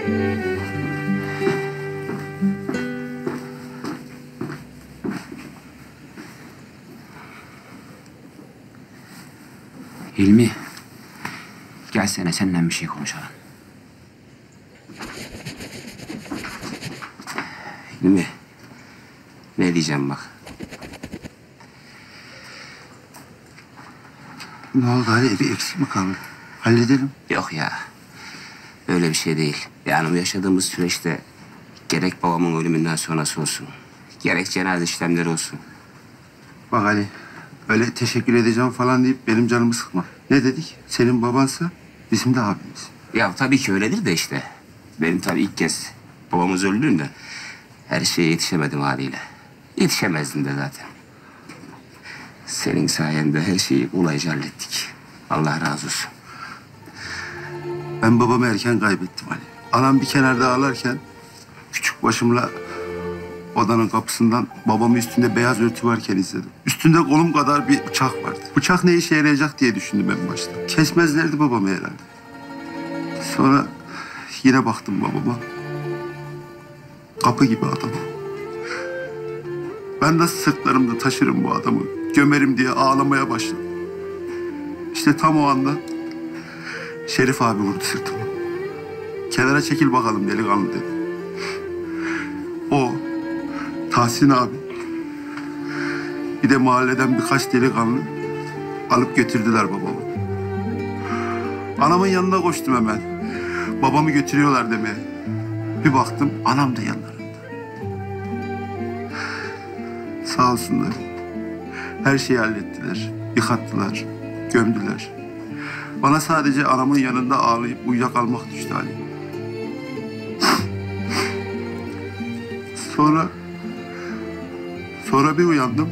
Hilmi, gelsene seninle bir şey konuşalım. Hilmi, ne diyeceğim bak. Ne oldu Ali? Bir eksik mi kaldı? Halledelim. Yok ya, öyle bir şey değil. Yani bu yaşadığımız süreçte gerek babamın ölümünden sonrası olsun, gerek cenaze işlemleri olsun. Bak Ali, öyle teşekkür edeceğim falan deyip benim canımı sıkma. Ne dedik? Senin babansa bizim de abimiz. Ya tabii ki öyledir de işte. Benim tabii ilk kez babamız öldüğünde her şeye yetişemedim haliyle. Yetişemezdim de zaten. Senin sayende her şeyi kolayca hallettik. Allah razı olsun. Ben babamı erken kaybettim Ali. Anam bir kenarda ağlarken küçük başımla odanın kapısından babamı üstünde beyaz örtü varken izledim. Üstünde kolum kadar bir bıçak vardı. Bıçak ne işe yarayacak diye düşündüm en başta. Kesmezlerdi babamı herhalde. Sonra yine baktım babama. Kapı gibi adam. Ben nasıl sırtlarımda taşırım bu adamı, gömerim diye ağlamaya başladım. İşte tam o anda Şerif abi vurdu sırtımı. Kenara çekil bakalım delikanlı dedi. O, Tahsin abi, bir de mahalleden birkaç delikanlı alıp götürdüler babamı. Anamın yanına koştum hemen. Babamı götürüyorlar demeye. Bir baktım anam da yanlarında. Sağ olsunlar. Her şeyi hallettiler. Yıkattılar, gömdüler. Bana sadece anamın yanında ağlayıp uyuyakalmak düştü Ali. Sonra bir uyandım.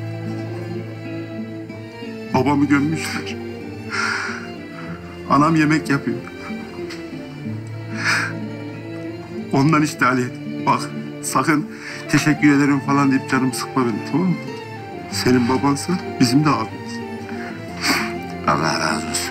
Babamı gömmüşler. Anam yemek yapıyor. Ondan işte Ali. Bak sakın teşekkür ederim falan deyip canımı sıkma benim, tamam mı? Senin babansa bizim de abimiz. Allah razı olsun.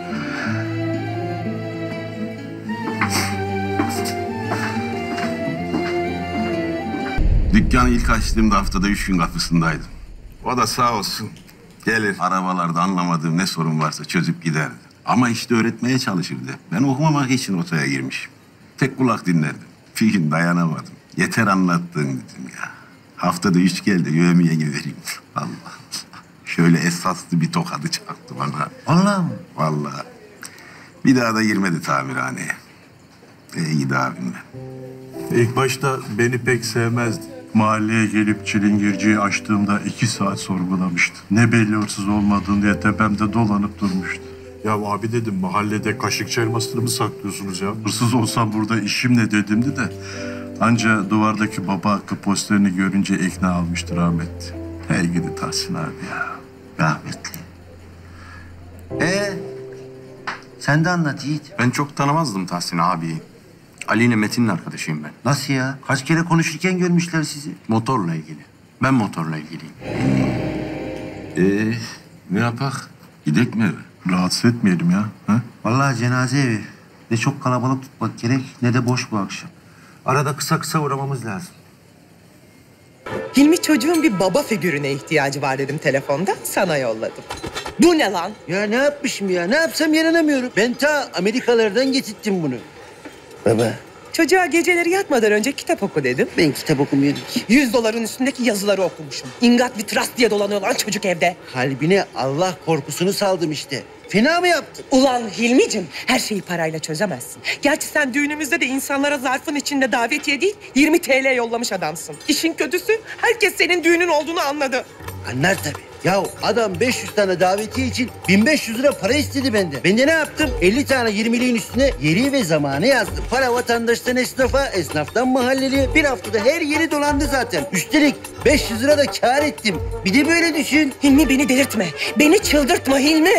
Dükkanı ilk açtığımda haftada 3 gün kapısındaydım. O da sağ olsun gelir arabalarda anlamadığım ne sorun varsa çözüp giderdi. Ama işte öğretmeye çalışırdı. Ben okumamak için otaya girmişim. Tek kulak dinlerdim. Bir gün dayanamadım. Yeter anlattın dedim ya. Haftada 3 gel de yövmeye vereyim. Allah Allah. Şöyle esaslı bir tokadı çaktı bana. Vallahi mı? Vallahi. Bir daha da girmedi tamirhaneye. Gidi abim ben. İlk başta beni pek sevmezdi. Mahalleye gelip çilingirciyi açtığımda 2 saat sorgulamıştı. Ne belli hırsız olmadığını diye tepemde dolanıp durmuştu. Ya abi dedim, mahallede kaşıkçı elmasını mı saklıyorsunuz ya? Hırsız olsam burada işim ne dedimdi de. Anca duvardaki baba hakkı posterini görünce ikna almıştı rahmetli. Hey gidi Tahsin abi ya. Rahmetli. Sen de anlat Yiğit. Ben çok tanımazdım Tahsin abiyi. Ali ile Metin'in arkadaşıyım ben. Nasıl ya? Kaç kere konuşurken görmüşler sizi. Motorla ilgili. Ben motorla ilgiliyim. Ne yapak? Gidek mi eve? Rahatsız etmeyelim ya. Ha? Vallahi cenaze evi. Ne çok kalabalık tutmak gerek ne de boş bu akşam. Arada kısa kısa uğramamız lazım. Hilmi çocuğun bir baba figürüne ihtiyacı var dedim telefonda. Sana yolladım. Bu ne lan? Ya ne yapmışım ya? Ne yapsam yaranamıyorum. Ben ta Amerikalardan getirttim bunu. Baba, Çocuğa geceleri yatmadan önce kitap oku dedim. ben kitap okumuyorum ki. $100'ın üstündeki yazıları okumuşum. İngat bir trust diye dolanıyor lan çocuk evde. Kalbine Allah korkusunu saldım işte. Fena mı yaptım? Ulan Hilmi'cim her şeyi parayla çözemezsin. Gerçi sen düğünümüzde de insanlara zarfın içinde davetiye değil 20 TL yollamış adamsın. İşin kötüsü herkes senin düğünün olduğunu anladı. Anlar tabii. Ya adam 500 tane davetiye için 1500 lira para istedi benden. Ben de ne yaptım? 50 tane 20'liğin üstüne yeri ve zamanı yazdım. Para vatandaştan esnafa, esnaftan mahalleliye. Bir haftada her yeri dolandı zaten. Üstelik 500 lira da kâr ettim. Bir de böyle düşün. Hilmi beni delirtme. Beni çıldırtma Hilmi.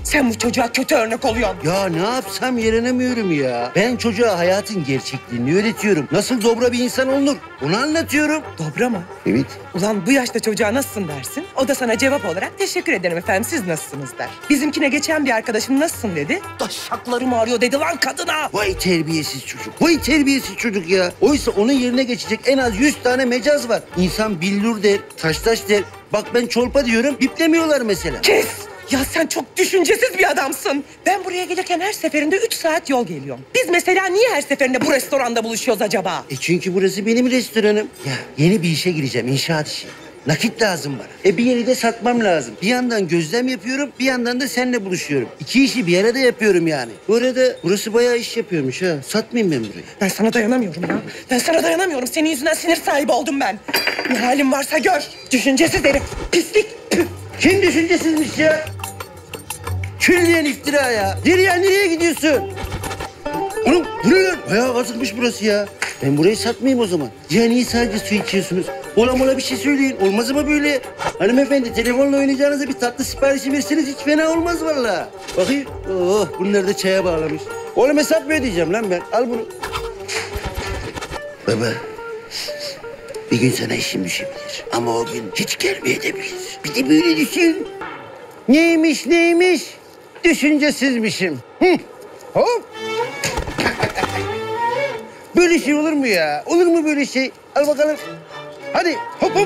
Sen bu çocuğa kötü örnek oluyorsun. Ya ne yapsam yaranamıyorum ya. Ben çocuğa hayatın gerçekliğini öğretiyorum. Nasıl dobra bir insan olunur onu anlatıyorum. Dobra mı? Evet. Ulan bu yaşta çocuğa nasılsın dersin. O da sana cevap olarak teşekkür ederim efendim siz nasılsınız der. Bizimkine geçen bir arkadaşım nasılsın dedi. Taşaklarım ağrıyor dedi lan kadına. Vay terbiyesiz çocuk. Vay terbiyesiz çocuk ya. Oysa onun yerine geçecek en az 100 tane mecaz var. İnsan billur der, taş der. Bak ben çolpa diyorum, biplemiyorlar mesela. Kes! Ya sen çok düşüncesiz bir adamsın. Ben buraya gelirken her seferinde 3 saat yol geliyorum. Biz mesela niye her seferinde bu restoranda buluşuyoruz acaba? Çünkü burası benim restoranım. Ya yeni bir işe gireceğim, inşaat işi. Nakit lazım bana. Bir yeri de satmam lazım. Bir yandan gözlem yapıyorum, bir yandan da seninle buluşuyorum. 2 işi bir arada yapıyorum yani. Bu arada burası bayağı iş yapıyormuş ha. Satmayayım ben burayı. Ben sana dayanamıyorum ya. Ben sana dayanamıyorum. Senin yüzünden sinir sahibi oldum ben. Ne halin varsa gör. Düşüncesiz herif. Pislik. Püh. Kim düşüncesizmiş ya? Külliyen iftira ya. Nereye gidiyorsun? Oğlum bu ne lan? Bayağı kazıkmış burası ya. Ben burayı satmayayım o zaman. Ya niye sadece su içiyorsunuz? Ola bir şey söyleyin. Olmaz mı böyle? Hanımefendi telefonla oynayacağınıza bir tatlı siparişi verseniz hiç fena olmaz vallahi. Bakayım. Oh bunları da çaya bağlamış. Oğlum hesap mı ödeyeceğim lan ben? Al bunu. Baba. Bir gün sana işim düşebilir. Ama o gün hiç gelmeyebilir. Bir de böyle düşün. Neymiş? Düşüncesizmişim. Hı. Hop. Böyle şey olur mu ya? Olur mu böyle şey? Al bakalım. Hadi hop.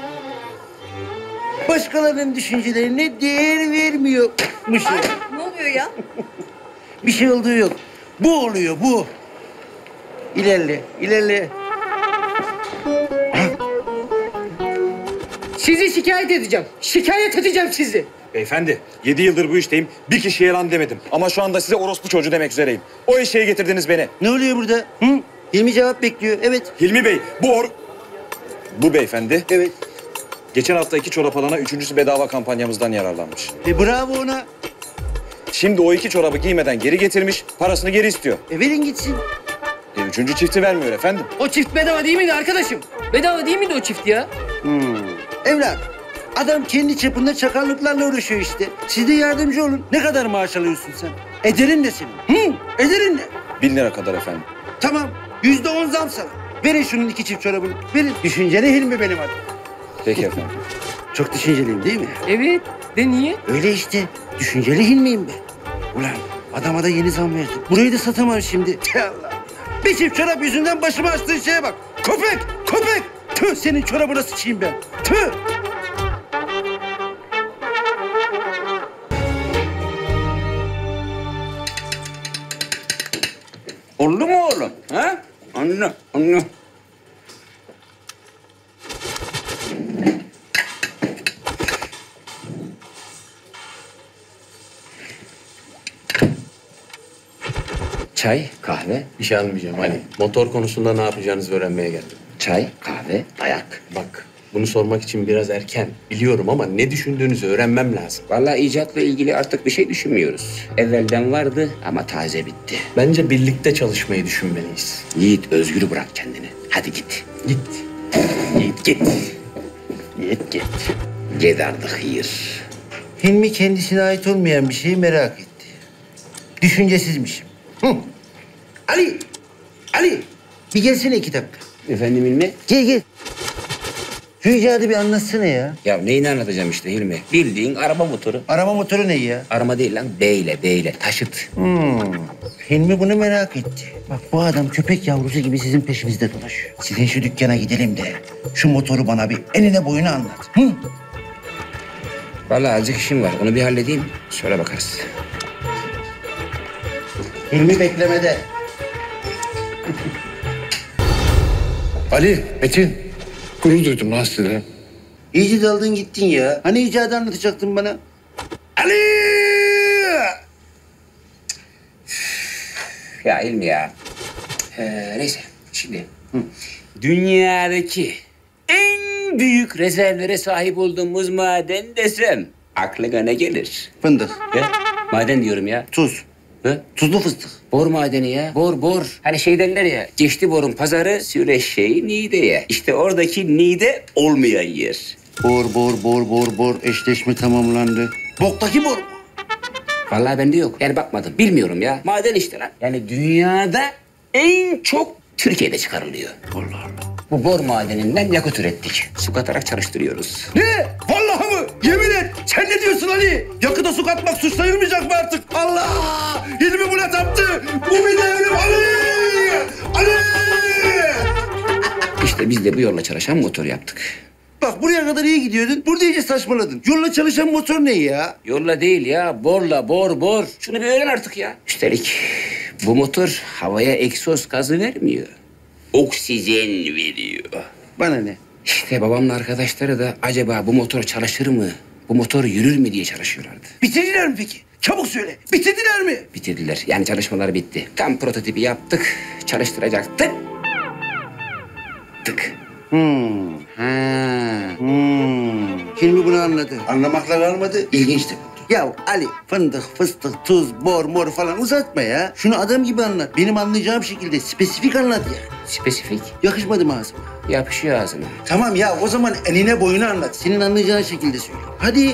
Başkalarının düşüncelerine değer vermiyormuşum. Ne oluyor ya? Bir şey olduğu yok. Bu oluyor bu. İlerle. Sizi şikayet edeceğim. Şikayet edeceğim sizi. Beyefendi, 7 yıldır bu işteyim. Bir kişiye lan demedim. Ama şu anda size orospu çocuğu demek üzereyim. O eşeğe getirdiniz beni. Ne oluyor burada? Hı? Hilmi cevap bekliyor. Evet. Hilmi Bey, bu beyefendi. Evet. Geçen hafta 2 çorap alana 3.'sü bedava kampanyamızdan yararlanmış. Bravo ona. Şimdi o 2 çorabı giymeden geri getirmiş, parasını geri istiyor. Verin gitsin. 3. çifti vermiyor efendim. O çift bedava değil miydi arkadaşım? Bedava değil miydi o çift ya? Evlat. Adam kendi çapında çakallıklarla uğraşıyor işte. Siz de yardımcı olun. Ne kadar maaş alıyorsun sen? Ederin de senin. Ederin de. 1000 lira kadar efendim. Tamam. %10 zam sana. Verin şunun 2 çift çorabını. Verin. Düşünceli Hilmi benim adım. Peki efendim. Çok düşünceliyim değil mi? Evet. De niye? Öyle işte. Düşünceli Hilmi'yim ben. Ulan adama da yeni zam verdim. Burayı da satamam şimdi. Allah. Bir çift çorap yüzünden başıma açtığın şeye bak. Köpek! Tüh senin çorabına sıçayım ben. Tüh! Oldu mu oğlum? Ha? Anne. Çay, kahve. Bir şey almayacağım Ali. Motor konusunda ne yapacağınızı öğrenmeye geldim. Çay, kahve, dayak. Bak, bunu sormak için biraz erken. Biliyorum ama ne düşündüğünüzü öğrenmem lazım. Vallahi icatla ilgili artık bir şey düşünmüyoruz. Evvelden vardı ama taze bitti. Bence birlikte çalışmayı düşünmeliyiz. Yiğit, özgür bırak kendini. Hadi git. Git. Yiğit git. Yiğit git. Git artık hayır. Hilmi kendisine ait olmayan bir şeyi merak etti. Düşüncesizmişim. Ali! Bir gelsene 2 dakika. Efendim Hilmi? Gel. Şu icadı bir anlatsana ya. Ya neyini anlatacağım işte Hilmi? Bildiğin araba motoru. Arama motoru ne ya? Arama değil lan, beyle. Taşıt. Hilmi bunu merak etti. Bak bu adam köpek yavrusu gibi sizin peşinizde dolaşıyor. Sizin şu dükkana gidelim de şu motoru bana bir enine boyuna anlat. Vallahi azıcık işim var. Onu bir halledeyim. Sonra bakarız. Hilmi beklemede. Ali, Metin. Gurur duydum lan size. İyice daldın gittin ya. Hani icadı anlatacaktın bana? Ali! Ya Hilmi ya. Neyse şimdi. Dünyadaki en büyük rezervlere sahip olduğumuz maden desem aklına ne gelir? Fındık. Ya, maden diyorum ya. Tuz. Ha? Tuzlu fıstık. Bor madeni ya. Bor. Hani şey derler ya. Geçti borun pazarı süreşeği Niğde'ye. İşte oradaki Niğde olmayan yer. Bor. Eşleşme tamamlandı. Boktaki bor mu? Vallahi bende yok. Yani bakmadım. Bilmiyorum ya. Maden işte lan. Yani dünyada en çok Türkiye'de çıkarılıyor. Allah Allah. Bu bor madeninden yakıt ürettik. Su katarak çalıştırıyoruz. Ne? Vallahi mı? Yemin et. Sen ne diyorsun Ali? Yakıta su katmak suç sayılmayacak mı artık? Allah! Hilmi buna taptı. Bu bir devrim Ali! Ali! İşte biz de bu yolla çalışan motor yaptık. Bak buraya kadar iyi gidiyordun. Burada iyice saçmaladın. Yolla çalışan motor ne ya? Yolla değil ya. Borla, bor. Şunu bir öğren artık ya. Üstelik bu motor havaya egzoz gazı vermiyor. Oksijen veriyor. Bana ne? İşte babamla arkadaşları da acaba bu motor çalışır mı? Bu motor yürür mü diye çalışıyorlardı. Bitirdiler mi peki? Çabuk söyle. Bitirdiler mi? Bitirdiler. Yani çalışmalar bitti. Tam prototipi yaptık. Çalıştıracaktık. Hilmi bunu anladı. Anlamakla kalmadı. İlginç de buldu. Ya Ali fındık, fıstık, tuz, bor, mor falan uzatma ya. Şunu adam gibi anlat. Benim anlayacağım şekilde spesifik anlat yani. Spesifik. Yakışmadı mı ağzıma? Yapışıyor ağzına. Tamam ya o zaman eline boyunu anlat. Senin anlayacağın şekilde söyle. Hadi.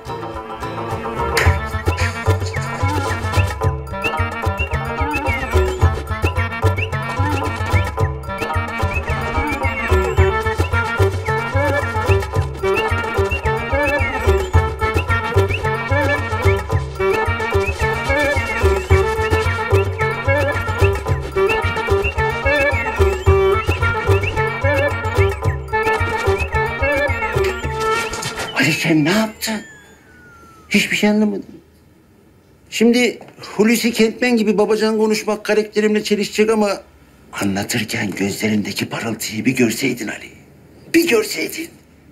Ali sen ne yaptın? Hiçbir şey anlamadım. Şimdi Hulusi Kentmen gibi babacan konuşmak karakterimle çelişecek ama... ...anlatırken gözlerindeki parıltıyı bir görseydin Ali. Bir görseydin.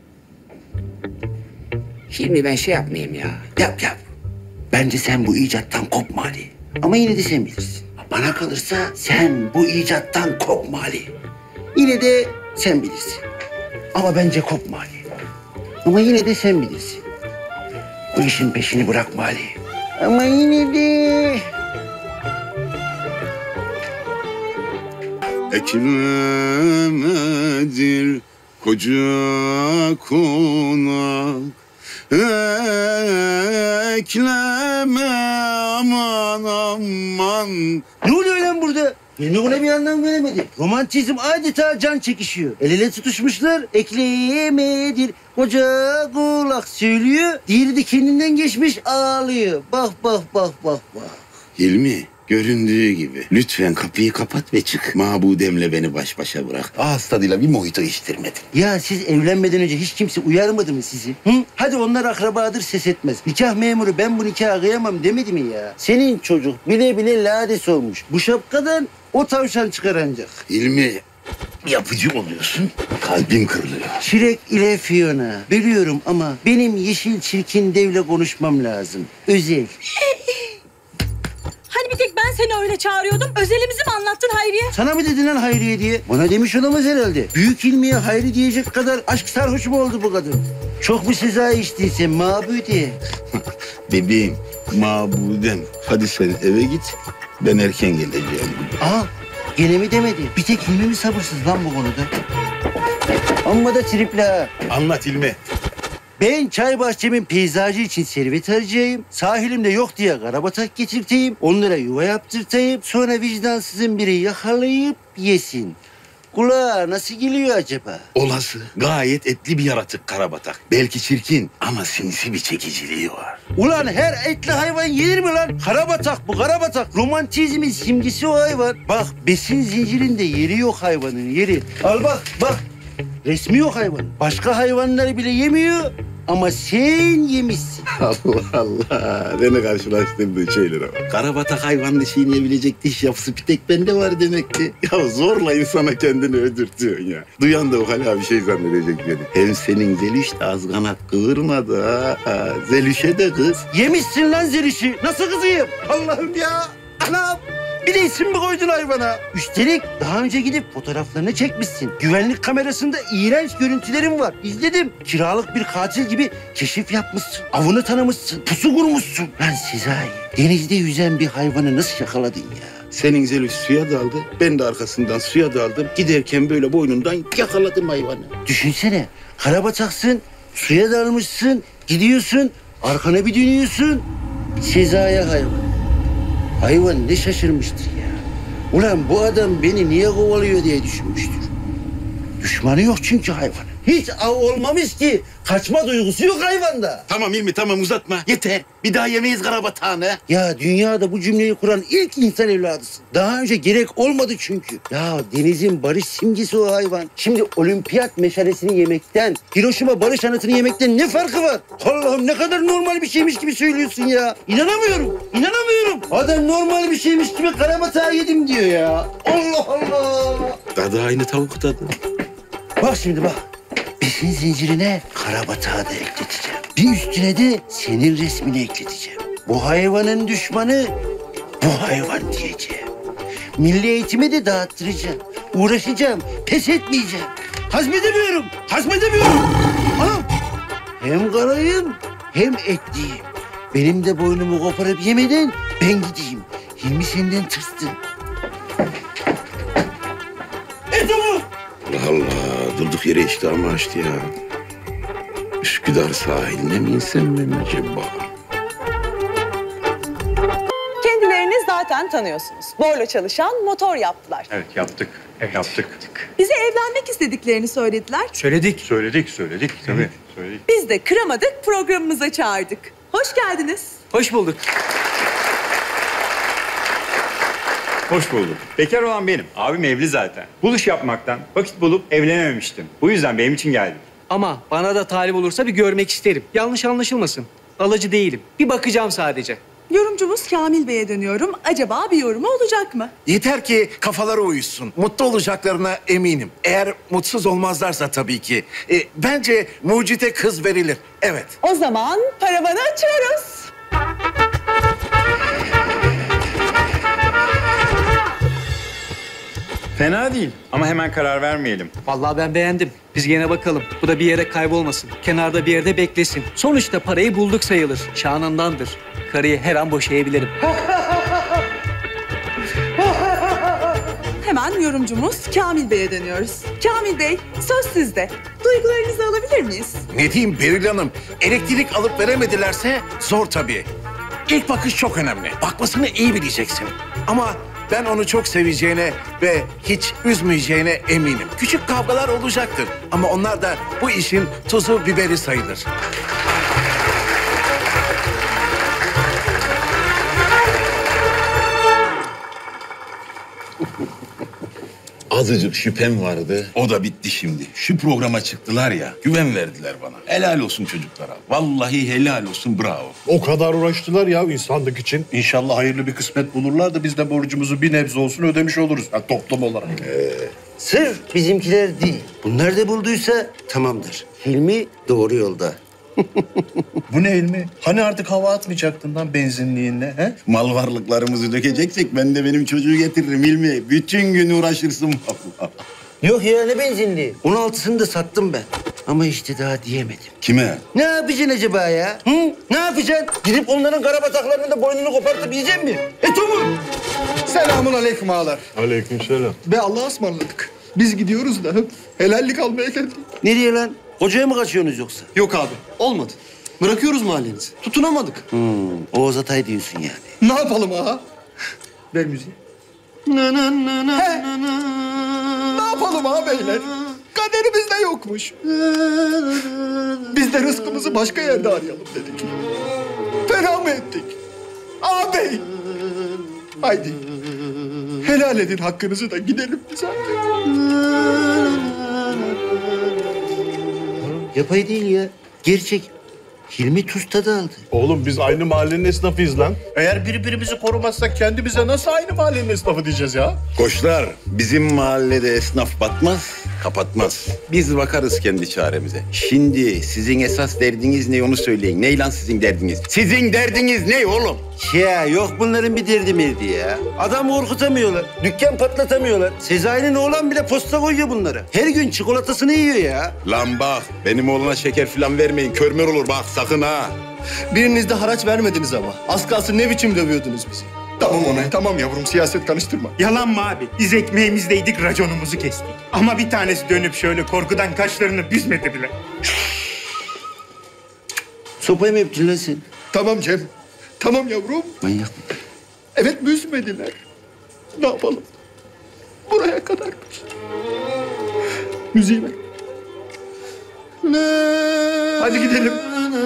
Hilmi ben şey yapmayayım ya. Yap. Bence sen bu icattan kopma Ali. Ama yine de sen bilirsin. Bana kalırsa sen bu icattan kopma Ali. Yine de sen bilirsin. Ama bence kopma Ali. Ama yine de sen bilirsin. Bu işin peşini bırakma Ali. Ama yine de... Ekmemedir koca konak, ekleme aman aman. Ne oluyor lan burada? Hilmi buna bir anlam veremedi. Romantizm adeta can çekişiyor. El ele tutuşmuşlar. Ekleyemedir koca kulak söylüyor. Diğeri de kendinden geçmiş ağlıyor. Bak. Hilmi, göründüğü gibi. Lütfen kapıyı kapat ve çık. Mabudemle beni baş başa bırak. Ağız tadıyla bir mojito içtirmedin. Ya siz evlenmeden önce hiç kimse uyarmadı mı sizi? Hı? Hadi onlar akrabadır ses etmez. Nikah memuru ben bu nikahı kıyamam demedi mi ya? Senin çocuk bile bile lades olmuş. Bu şapkadan o tavşan çıkar ancak. Hilmi, yapıcı oluyorsun. Kalbim kırılıyor. Şirek ile Fiona. Biliyorum ama benim yeşil çirkin devle konuşmam lazım. Özel. Hani bir tek ben seni öyle çağırıyordum. Özelimizi mi anlattın Hayriye? Sana mı dedin lan Hayriye diye? Bana demiş olamaz herhalde. Büyük Hilmi'ye Hayri diyecek kadar aşk sarhoşu mu oldu bu kadın? Çok mu Sezai içtiyse Mabude? Bebeğim, mabudem. Hadi sen eve git. Ben erken geleceğim. Aa, gene mi demedi? Bir tek Hilmi mi sabırsız lan bu konuda? Amma da tripli ha. Anlat Hilmi. Ben çay bahçemin peyzajı için servet harcayayım. Sahilimde yok diye karabatak getirteyim. Onlara yuva yaptırtayım. Sonra vicdansızın biri yakalayıp yesin. Kulağa nasıl geliyor acaba? Olası. Gayet etli bir yaratık karabatak. Belki çirkin ama sinsi bir çekiciliği var. Ulan her etli hayvan yenir mi lan? Karabatak bu karabatak. Romantizmin simgesi o hayvan. Bak besin zincirinde yeri yok hayvanın yeri. Al bak. Resmi yok hayvan. Başka hayvanları bile yemiyor ama sen yemişsin. Allah Allah. Beni karşılaştırdığın şeylere bak. Karabatak hayvanını çiğneyebilecek diş yapısı bir tek bende var demek ki. Ya zorla insana kendini öldürtüyorsun ya. Duyan da o hala bir şey zannedecek beni. Hem senin Zelüş de az kanat kıvırmadı ha. Zelüş'e de kız. Yemişsin lan zelişi. Nasıl kızıyım? Allah'ım ya. Anam. Bir de isim mi koydun hayvana? Üstelik daha önce gidip fotoğraflarını çekmişsin. Güvenlik kamerasında iğrenç görüntülerim var. İzledim. Kiralık bir katil gibi keşif yapmışsın. Avını tanımışsın. Pusu kurmuşsun. Lan Sezai, denizde yüzen bir hayvanı nasıl yakaladın ya? Senin Zelüş suya daldı. Ben de arkasından suya daldım. Giderken böyle boynundan yakaladım hayvanı. Düşünsene. Karabataksın, suya dalmışsın, gidiyorsun, arkana bir dönüyorsun. Sezai hayvan. Hayvan ne şaşırmıştır ya. Ulan bu adam beni niye kovalıyor diye düşünmüştür. Düşmanı yok çünkü hayvanın. Hiç av olmamış ki. Kaçma duygusu yok hayvanda. Tamam İlmi tamam uzatma. Yeter. Bir daha yemeyiz karabatağını. Ya dünyada bu cümleyi kuran ilk insan evladısın. Daha önce gerek olmadı çünkü. Ya denizin barış simgesi o hayvan. Şimdi olimpiyat meşalesini yemekten, Hiroşima barış anıtını yemekten ne farkı var? Allah'ım ne kadar normal bir şeymiş gibi söylüyorsun ya. İnanamıyorum, inanamıyorum. Adam normal bir şeymiş gibi karabatağı yedim diyor ya. Allah Allah. Tadı aynı tavuk tadı. Bak şimdi bak. Besin zincirine karabatağı da ekleteceğim. Bir üstüne de senin resmini ekleteceğim. Bu hayvanın düşmanı bu hayvan diyeceğim. Milli eğitimi de dağıttıracağım. Uğraşacağım, pes etmeyeceğim. Hazmedemiyorum, hazmedemiyorum. Anam, hem karayım hem etliyim. Benim de boynumu koparıp yemeden ben gideyim. Hilmi senden tırstı. Etomu! Allah durduk yere iştahımı açtı ya. Üsküdar sahiline mi insem ben acaba? Kendilerini zaten tanıyorsunuz. Borla çalışan motor yaptılar. Evet yaptık. Yaptık. Bize evlenmek istediklerini söylediler. Söyledik tabii. Söyledik. Biz de kıramadık, programımıza çağırdık. Hoş geldiniz. Hoş bulduk. Hoş bulduk. Bekar olan benim. Abim evli zaten. Buluş yapmaktan vakit bulup evlenememiştim. Bu yüzden benim için geldim. Ama bana da talip olursa bir görmek isterim. Yanlış anlaşılmasın. Alıcı değilim. Bir bakacağım sadece. Yorumcumuz Kamil Bey'e dönüyorum. Acaba bir yorumu olacak mı? Yeter ki kafaları uyuşsun. Mutlu olacaklarına eminim. Eğer mutsuz olmazlarsa tabii ki. Bence mucite kız verilir. Evet. O zaman paravanı açıyoruz. Fena değil ama hemen karar vermeyelim. Vallahi ben beğendim. Biz gene bakalım. Bu da bir yere kaybolmasın. Kenarda bir yerde beklesin. Sonuçta parayı bulduk sayılır. Şanındandır. Karıyı her an boşayabilirim. Hemen yorumcumuz Kamil Bey'e dönüyoruz. Kamil Bey, söz sizde. Duygularınızı alabilir miyiz? Ne diyeyim Beril Hanım? Elektrik alıp veremedilerse zor tabii. İlk bakış çok önemli. Bakmasını iyi bileceksin. Ama ben onu çok seveceğine ve hiç üzmeyeceğine eminim. Küçük kavgalar olacaktır. Ama onlar da bu işin tuzu biberi sayılır. Azıcık şüphem vardı. O da bitti şimdi. Şu programa çıktılar ya, güven verdiler bana. Helal olsun çocuklara. Vallahi helal olsun, bravo. O kadar uğraştılar ya insanlık için. İnşallah hayırlı bir kısmet bulurlar da biz de borcumuzu bir nebze olsun ödemiş oluruz. Yani toplum olarak. Sırf bizimkiler değil. Bunlar da bulduysa tamamdır. Hilmi doğru yolda. Bu ne ilmi? Hani artık hava atmayacaktın lan benzinliğinle, he? Mal varlıklarımızı dökeceksek ben de benim çocuğu getiririm İlmi. Bütün gün uğraşırsın vallahi. Yok ya ne benzinliği? 16'sını da sattım ben. Ama işte daha diyemedim. Kime? Ne yapacaksın acaba ya? Hı? Ne yapacaksın? Gidip onların karabataklarının da boynunu kopartıp yiyecek misin? Etomur! Selamun aleyküm ağalar. Aleykümselam. Ve Allah'a ısmarladık. Biz gidiyoruz da helallik almaya geldik. Nereye lan? Kocaya mı kaçıyorsunuz yoksa? Yok abi, olmadı. Bırakıyoruz mahallenizi. Tutunamadık. Oğuz Atay diyorsun yani. Ne yapalım ağa? Ver müziği. Ne yapalım ağa beyler? Kaderimizde yokmuş. Biz de rızkımızı başka yerde arayalım dedik. Fena mı ettik? Ağabey! Haydi. Helal edin hakkınızı da gidelim biz artık. Yapay değil ya. Gerçek. Hilmi tuz tadı aldı. Oğlum biz aynı mahallenin esnafıyız lan. Eğer birbirimizi korumazsak kendimize nasıl aynı mahallenin esnafı diyeceğiz ya? Koçlar, bizim mahallede esnaf batmaz, kapatmaz. Biz bakarız kendi çaremize. Şimdi sizin esas derdiniz ne onu söyleyin. Ne lan sizin derdiniz? Sizin derdiniz ne oğlum? Ya yok bunların bir derdi merdi ya. Adam korkutamıyorlar. Dükkan patlatamıyorlar. Sezai'nin oğlan bile posta koyuyor bunlara. Her gün çikolatasını yiyor ya. Lan bak, benim oğluna şeker falan vermeyin. Körmür olur bak sakın ha. Biriniz de haraç vermediniz ama. Az kalsın ne biçim dövüyordunuz bizi. Tamam Onay, tamam yavrum. Siyaset karıştırma. Yalan mı abi? Biz ekmeğimizdeydik, raconumuzu kestik. Ama bir tanesi dönüp şöyle korkudan kaşlarını büzmedi bile. Sopayı mı öptün lan sen? Tamam Cem. Tamam yavrum. Manyak. Evet büzmediler. Ne yapalım? Buraya kadarmış. Müziği ver. Hadi gidelim.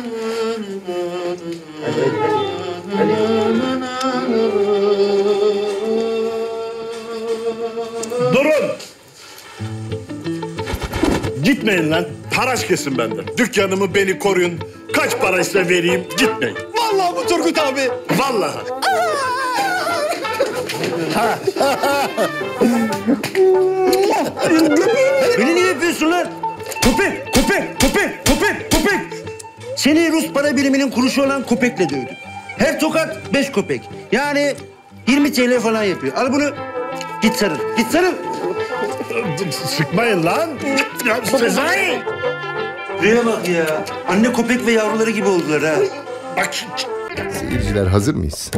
Durun! Gitmeyin lan. Haraç kesin benden. Dükkanımı beni koruyun. Kaç paraysa vereyim gitmeyin. Vallahi bu Turgut abi. Vallahi. Beni niye yapıyorsun lan? Köpek, köpek, köpek, köpek, köpek. Seni Rus para biriminin kuruşu olan köpekle dövdüm. Her tokat 5 köpek. Yani 20 TL falan yapıyor. Al bunu. Git sarıl, git sarıl. Sıkmayın lan. Ya Sezai. Buraya bak ya. Anne köpek ve yavruları gibi oldular ha. Bak. Seyirciler hazır mıyız?